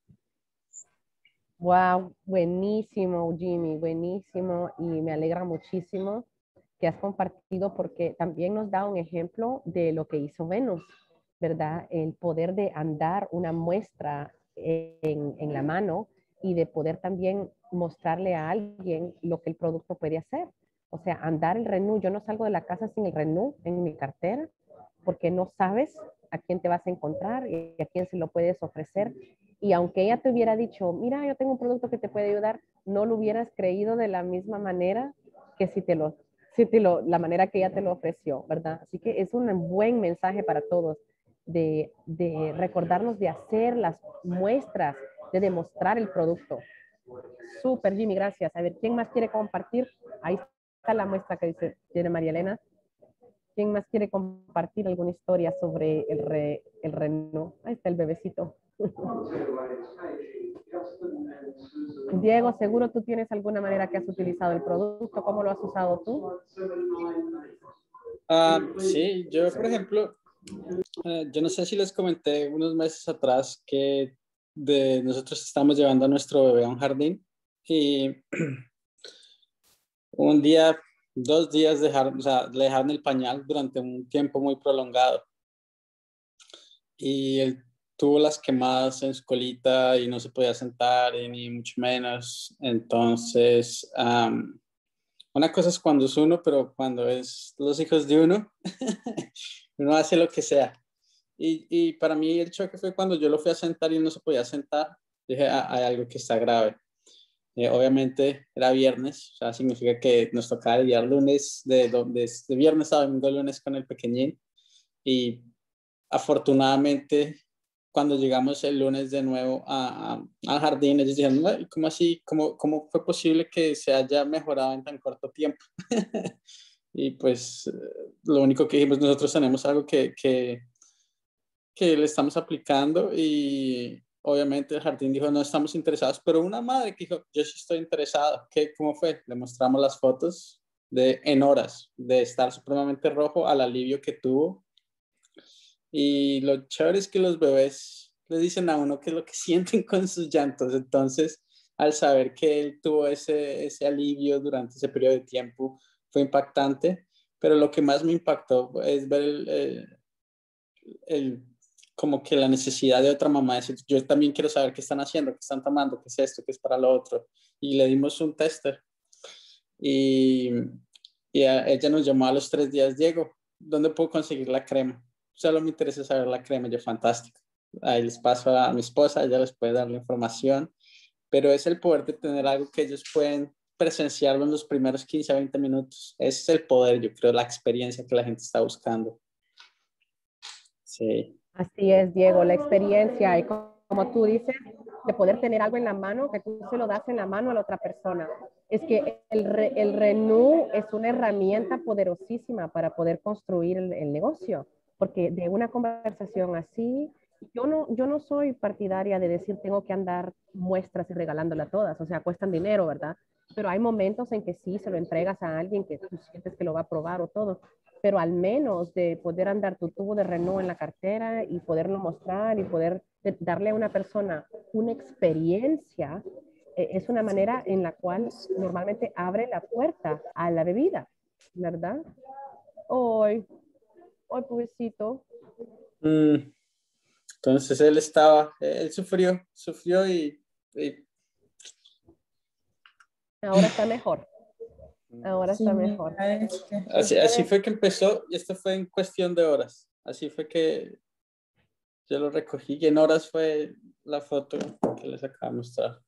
Speaker 2: Wow, buenísimo, Jimmy, buenísimo. Y me alegra muchísimo que has compartido porque también nos da un ejemplo de lo que hizo Venus, ¿verdad? El poder de andar una muestra en, en la mano y de poder también mostrarle a alguien lo que el producto puede hacer. O sea, andar el Renault. Yo no salgo de la casa sin el Renault en mi cartera porque no sabes a quién te vas a encontrar y a quién se lo puedes ofrecer. Y aunque ella te hubiera dicho, mira, yo tengo un producto que te puede ayudar, no lo hubieras creído de la misma manera que si te lo, si te lo, la manera que ella te lo ofreció, ¿verdad? Así que es un buen mensaje para todos de, de recordarnos de hacer las muestras, de demostrar el producto. Súper, Jimmy, gracias. A ver, ¿quién más quiere compartir? Ahí está la muestra que dice, tiene María Elena. ¿Quién más quiere compartir alguna historia sobre el, re, el Renault? Ahí está el bebecito. Diego, seguro tú tienes alguna manera que has utilizado el producto. ¿Cómo lo has usado tú?
Speaker 6: Uh, sí, yo por ejemplo, uh, yo no sé si les comenté unos meses atrás que de, nosotros estamos llevando a nuestro bebé a un jardín y un día, dos días dejaron, o sea, le dejaron el pañal durante un tiempo muy prolongado y él tuvo las quemadas en su colita y no se podía sentar y ni mucho menos. Entonces, um, una cosa es cuando es uno, pero cuando es los hijos de uno, uno hace lo que sea. Y, y para mí el choque fue cuando yo lo fui a sentar y él no se podía sentar. Dije, ah, hay algo que está grave. Eh, obviamente era viernes, o sea, significa que nos tocaba el día lunes, de, de, de viernes a domingo, lunes con el pequeñín. Y afortunadamente, cuando llegamos el lunes de nuevo a, a, al jardín, ellos dijeron, ¿cómo así? ¿Cómo, ¿Cómo fue posible que se haya mejorado en tan corto tiempo? Y pues lo único que dijimos, nosotros tenemos algo que, que, que le estamos aplicando y obviamente el jardín dijo, no estamos interesados, pero una madre que dijo, yo sí estoy interesado. ¿Qué, ¿Cómo fue? Le mostramos las fotos de, en horas de estar supremamente rojo al alivio que tuvo. Y lo chévere es que los bebés le dicen a uno qué es lo que sienten con sus llantos. Entonces, al saber que él tuvo ese, ese alivio durante ese periodo de tiempo, fue impactante. Pero lo que más me impactó es ver el, el, el, como que la necesidad de otra mamá. Decir, yo también quiero saber qué están haciendo, qué están tomando, qué es esto, qué es para lo otro. Y le dimos un tester. Y, y a, ella nos llamó a los tres días, Diego, ¿dónde puedo conseguir la crema? Solo me interesa saber la crema. Yo, fantástico. Ahí les paso a mi esposa, ella les puede dar la información, pero es el poder de tener algo que ellos pueden presenciarlo en los primeros quince a veinte minutos. Ese es el poder, yo creo, la experiencia que la gente está buscando. Sí.
Speaker 2: Así es, Diego, la experiencia y como tú dices, de poder tener algo en la mano, que tú se lo das en la mano a la otra persona. Es que el, re, el Renew es una herramienta poderosísima para poder construir el, el negocio, porque de una conversación así, yo no, yo no soy partidaria de decir tengo que andar muestras y regalándola todas, o sea, cuestan dinero, ¿verdad? Pero hay momentos en que sí se lo entregas a alguien que tú sientes que lo va a probar o todo, pero al menos de poder andar tu tubo de Renew en la cartera y poderlo mostrar y poder darle a una persona una experiencia, eh, es una manera en la cual normalmente abre la puerta a la bebida, ¿verdad? Hoy, hoy, pobrecito.
Speaker 6: Mm, entonces él estaba, él sufrió, sufrió y, y...
Speaker 2: Ahora está mejor. Ahora
Speaker 4: Sí,
Speaker 2: está mejor.
Speaker 4: este.
Speaker 6: Así, así fue que empezó y esto fue en cuestión de horas. Así fue que yo lo recogí y en horas fue la foto que les acabo de mostrar.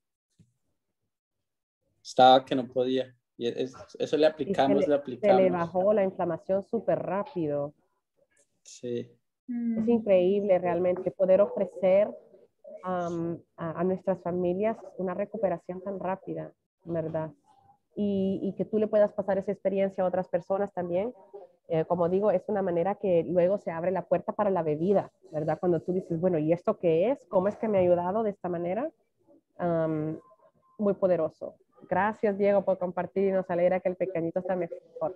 Speaker 6: Estaba que no podía. Y es, eso le aplicamos,
Speaker 2: le,
Speaker 6: le aplicamos.
Speaker 2: Se le bajó la inflamación súper rápido.
Speaker 6: Sí.
Speaker 2: Es increíble realmente poder ofrecer um, a, a nuestras familias una recuperación tan rápida, ¿verdad? Y, y que tú le puedas pasar esa experiencia a otras personas también. Eh, como digo, es una manera que luego se abre la puerta para la bebida, ¿verdad? Cuando tú dices, bueno, ¿y esto qué es? ¿Cómo es que me ha ayudado de esta manera? Um, muy poderoso. Gracias, Diego, por compartir y nos alegra que el pequeñito está mejor.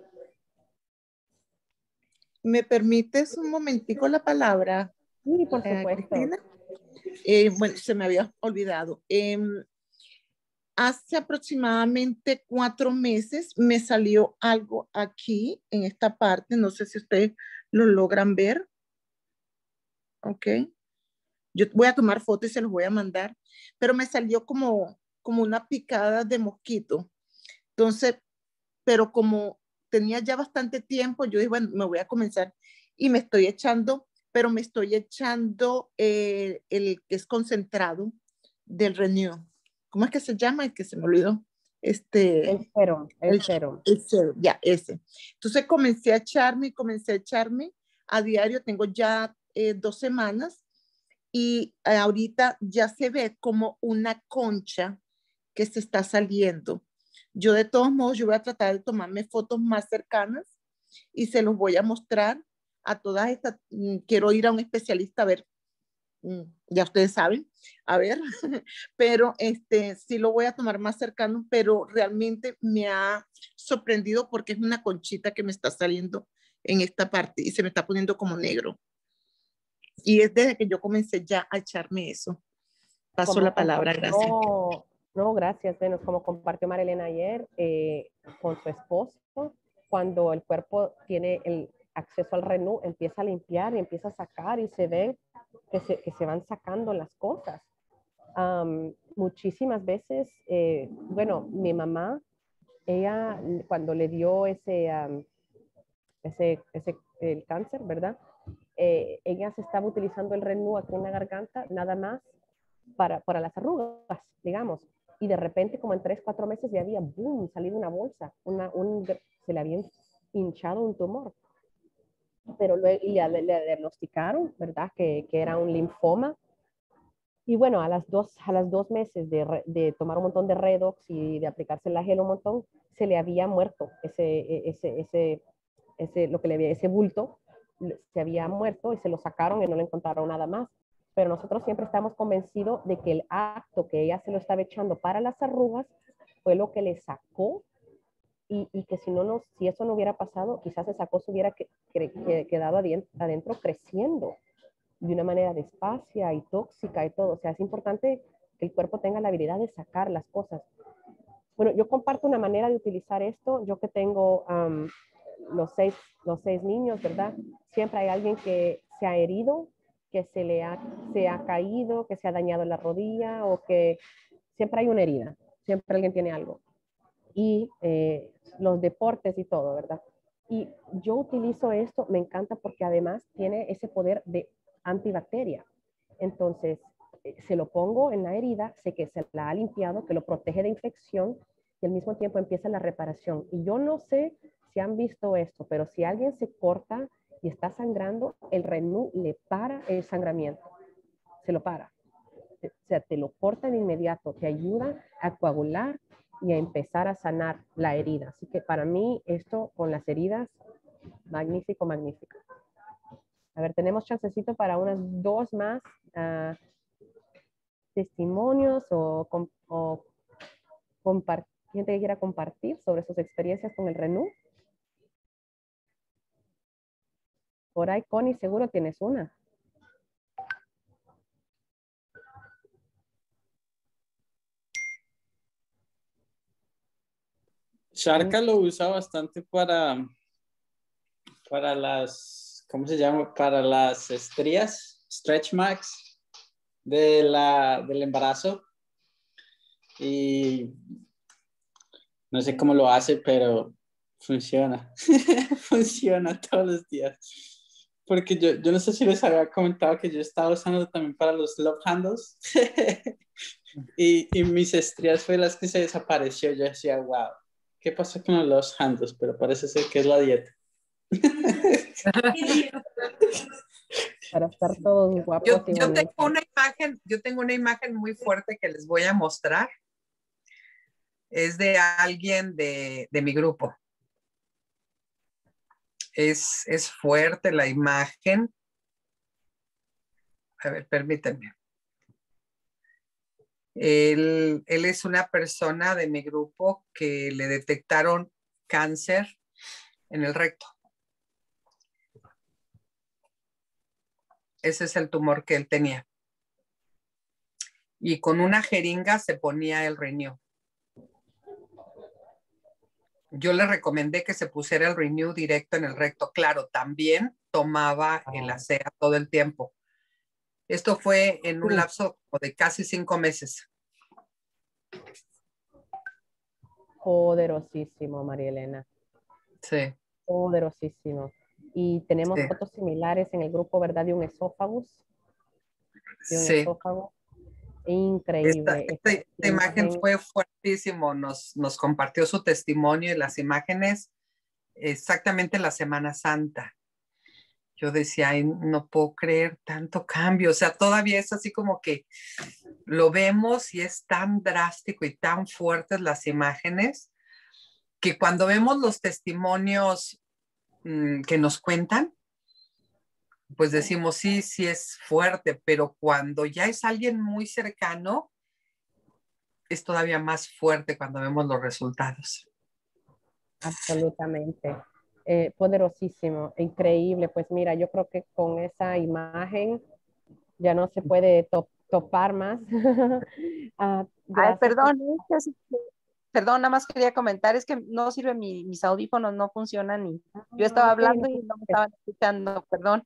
Speaker 4: ¿Me permites un momentico la palabra?
Speaker 2: Sí, por
Speaker 4: eh,
Speaker 2: supuesto.
Speaker 4: Cristina? Eh, bueno, se me había olvidado. Eh, hace aproximadamente cuatro meses me salió algo aquí en esta parte. No sé si ustedes lo logran ver. Ok. Yo voy a tomar fotos y se los voy a mandar. Pero me salió como, como una picada de mosquito. Entonces, pero como tenía ya bastante tiempo, yo dije, bueno, me voy a comenzar y me estoy echando, pero me estoy echando eh, el que es concentrado del Renew. ¿Cómo es que se llama? El que se me olvidó. Este,
Speaker 2: el cero, el, el cero.
Speaker 4: El cero, ya, ese. Entonces comencé a echarme y comencé a echarme a diario. Tengo ya eh, dos semanas y eh, ahorita ya se ve como una concha que se está saliendo. Yo de todos modos, yo voy a tratar de tomarme fotos más cercanas y se los voy a mostrar a todas estas. Quiero ir a un especialista a ver, ya ustedes saben, a ver, pero este, sí lo voy a tomar más cercano, pero realmente me ha sorprendido porque es una conchita que me está saliendo en esta parte y se me está poniendo como negro. Y es desde que yo comencé ya a echarme eso. Paso como la palabra, gracias.
Speaker 2: No, no, gracias, Venus. Como compartió Marilena ayer eh, con su esposo, cuando el cuerpo tiene el acceso al Renew, empieza a limpiar y empieza a sacar y se ven que se, que se van sacando las cosas. Um, muchísimas veces, eh, bueno, mi mamá, ella cuando le dio ese, um, ese, ese el cáncer, ¿verdad? Eh, ella se estaba utilizando el Renew aquí en la garganta, nada más para, para las arrugas, digamos. Y de repente, como en tres, cuatro meses, ya había, boom, salido una bolsa, una, un, se le había hinchado un tumor. Pero luego le, le, le diagnosticaron, ¿verdad? Que, que era un linfoma. Y bueno, a las dos, a las dos meses de, de tomar un montón de Redox y de aplicarse la gel un montón, se le había muerto ese, ese, ese, ese, lo que le había, ese bulto, se había muerto y se lo sacaron y no le encontraron nada más. Pero nosotros siempre estamos convencidos de que el acto que ella se lo estaba echando para las arrugas fue lo que le sacó y, y que si, no, no, si eso no hubiera pasado, quizás esa cosa hubiera que, que, que, quedado adentro, adentro creciendo de una manera despacia y tóxica y todo. O sea, es importante que el cuerpo tenga la habilidad de sacar las cosas. Bueno, yo comparto una manera de utilizar esto. Yo que tengo um, los, seis, los seis niños, ¿verdad? Siempre hay alguien que se ha herido, que se le ha, se ha caído, que se ha dañado la rodilla o que siempre hay una herida. Siempre alguien tiene algo. Y eh, los deportes y todo, ¿verdad? Y yo utilizo esto, me encanta porque además tiene ese poder de antibacteria. Entonces, eh, se lo pongo en la herida, sé que se la ha limpiado, que lo protege de infección y al mismo tiempo empieza la reparación. Y yo no sé si han visto esto, pero si alguien se corta y está sangrando, el Renew le para el sangramiento, se lo para. O sea, te lo corta de inmediato, te ayuda a coagular y a empezar a sanar la herida. Así que para mí esto con las heridas, magnífico, magnífico. A ver, tenemos chancecito para unas dos más uh, testimonios o, o gente que quiera compartir sobre sus experiencias con el Renew. Por ahí, Connie, seguro tienes una.
Speaker 6: Sharka lo usa bastante para, para las, ¿cómo se llama? Para las estrías, stretch marks de la, del embarazo. Y no sé cómo lo hace, pero funciona. Funciona todos los días. Porque yo, yo no sé si les había comentado que yo estaba usando también para los love handles. y, y mis estrías fue las que se desapareció. Yo decía, wow, ¿qué pasó con los love handles? Pero parece ser que es la dieta.
Speaker 2: Para estar todos guapos
Speaker 3: yo,
Speaker 2: y
Speaker 3: yo
Speaker 2: bonitos.
Speaker 3: tengo una imagen, yo tengo una imagen muy fuerte que les voy a mostrar. Es de alguien de, de mi grupo. Es, es fuerte la imagen. A ver, permítanme. Él, él es una persona de mi grupo que le detectaron cáncer en el recto. Ese es el tumor que él tenía. Y con una jeringa se ponía el Renew. Yo le recomendé que se pusiera el Renew directo en el recto. Claro, también tomaba el Acea todo el tiempo. Esto fue en un lapso de casi cinco meses.
Speaker 2: Poderosísimo, María Elena.
Speaker 3: Sí.
Speaker 2: Poderosísimo. Y tenemos
Speaker 3: Sí.
Speaker 2: fotos similares en el grupo, ¿verdad? De un esófagus. De un
Speaker 3: Sí.
Speaker 2: esófago. Increíble.
Speaker 3: Esta, esta, esta imagen fue fuertísimo. Nos, nos compartió su testimonio y las imágenes exactamente la Semana Santa. Yo decía, ay, no puedo creer tanto cambio. O sea, todavía es así como que lo vemos y es tan drástico y tan fuertes las imágenes que cuando vemos los testimonios mmm, que nos cuentan, pues decimos, sí, sí es fuerte, pero cuando ya es alguien muy cercano, es todavía más fuerte cuando vemos los resultados.
Speaker 2: Absolutamente. Eh, poderosísimo, increíble. Pues mira, yo creo que con esa imagen ya no se puede to topar más. ah,
Speaker 1: Ay, perdón, por... perdón, nada más quería comentar, es que no sirven mi, mis audífonos, no funcionan y ah, yo estaba okay, hablando y no me estaban escuchando, perdón.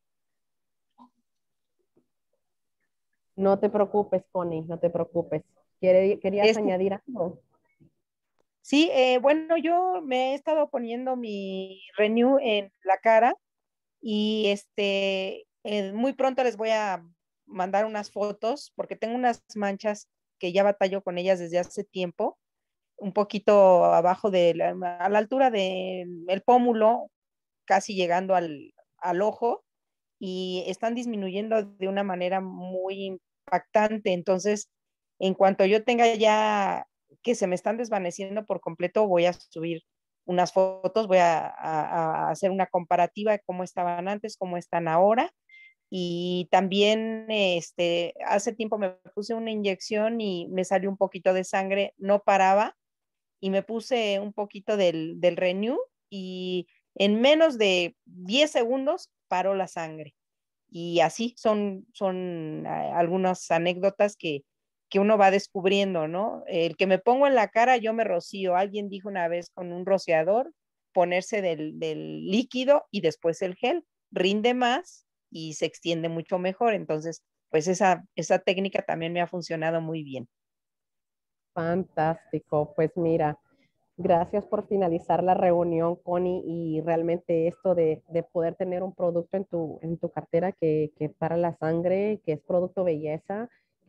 Speaker 2: No te preocupes, Connie, no te preocupes. ¿Querías este... añadir algo?
Speaker 1: Sí, eh, bueno, yo me he estado poniendo mi Renew en la cara y este, eh, muy pronto les voy a mandar unas fotos porque tengo unas manchas que ya batallo con ellas desde hace tiempo, un poquito abajo de la, a la altura del de pómulo, casi llegando al, al ojo, y están disminuyendo de una manera muy impactante. Entonces, en cuanto yo tenga ya que se me están desvaneciendo por completo, voy a subir unas fotos, voy a, a, a hacer una comparativa de cómo estaban antes, cómo están ahora. Y también este, hace tiempo me puse una inyección y me salió un poquito de sangre, no paraba, y me puse un poquito del, del Renew y en menos de diez segundos paró la sangre. Y así son, son uh, algunas anécdotas que, que uno va descubriendo, ¿no? El que me pongo en la cara, yo me rocío. Alguien dijo una vez con un rociador, ponerse del, del líquido y después el gel. Rinde más y se extiende mucho mejor. Entonces, pues esa, esa técnica también me ha funcionado muy bien.
Speaker 2: Fantástico. Pues mira, gracias por finalizar la reunión, Connie, y realmente esto de, de poder tener un producto en tu, en tu cartera que, que para la sangre, que es producto belleza,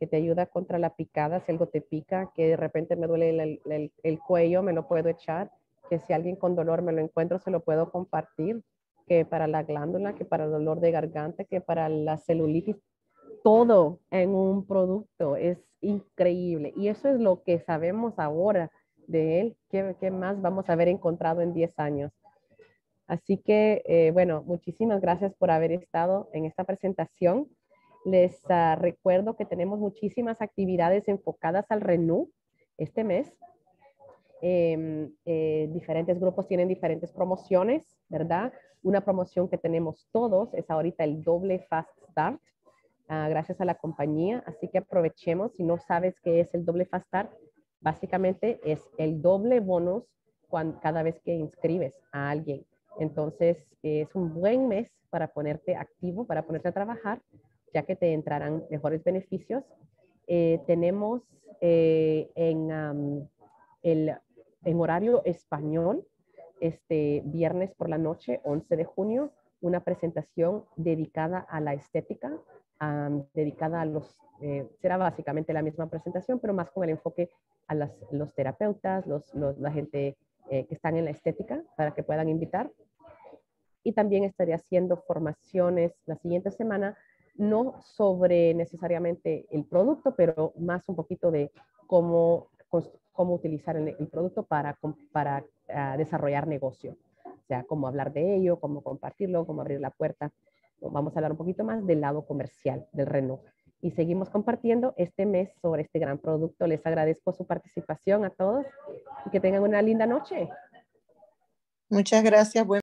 Speaker 2: que te ayuda contra la picada, si algo te pica, que de repente me duele el, el, el cuello, me lo puedo echar, que si alguien con dolor me lo encuentro, se lo puedo compartir, que para la glándula, que para el dolor de garganta, que para la celulitis, todo en un producto, es increíble. Y eso es lo que sabemos ahora de él, ¿qué, qué más vamos a haber encontrado en diez años? Así que, eh, bueno, muchísimas gracias por haber estado en esta presentación. Les uh, recuerdo que tenemos muchísimas actividades enfocadas al Renew este mes. Eh, eh, diferentes grupos tienen diferentes promociones, ¿verdad? Una promoción que tenemos todos es ahorita el doble Fast Start, uh, gracias a la compañía. Así que aprovechemos. Si no sabes qué es el doble Fast Start, básicamente es el doble bonus cuando, cada vez que inscribes a alguien. Entonces, es un buen mes para ponerte activo, para ponerte a trabajar, ya que te entrarán mejores beneficios. Eh, tenemos eh, en, um, el, en horario español, este viernes por la noche, once de junio, una presentación dedicada a la estética, um, dedicada a los, eh, será básicamente la misma presentación, pero más con el enfoque a las, los terapeutas, los, los, la gente eh, que están en la estética, para que puedan invitar. Y también estaré haciendo formaciones la siguiente semana, no sobre necesariamente el producto, pero más un poquito de cómo, cómo utilizar el, el producto para, para uh, desarrollar negocio. O sea, cómo hablar de ello, cómo compartirlo, cómo abrir la puerta. Vamos a hablar un poquito más del lado comercial del Renew. Y seguimos compartiendo este mes sobre este gran producto. Les agradezco su participación a todos y que tengan una linda noche.
Speaker 4: Muchas gracias. Buen